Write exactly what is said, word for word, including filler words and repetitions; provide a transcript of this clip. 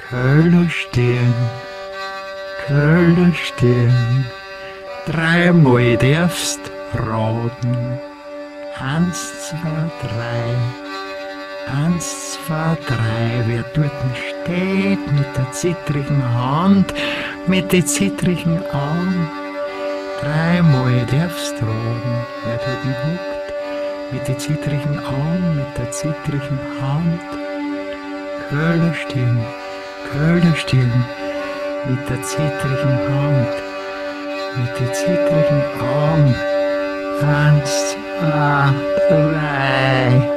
Köllerstiagn, Köllerstiagn, dreimal darfst raten. Eins, zwei, drei, eins, zwei, drei. Wer dort steht mit der zittrigen Hand, mit den zittrigen Augen? Dreimal darfst raten, wer dort huckt, mit den zittrigen Augen, mit der zittrigen Hand. Köllerstiagn, Köllerstiagn, mit der zittrigen Hand, mit den zittrigen Augen. Eins, zwei, drei.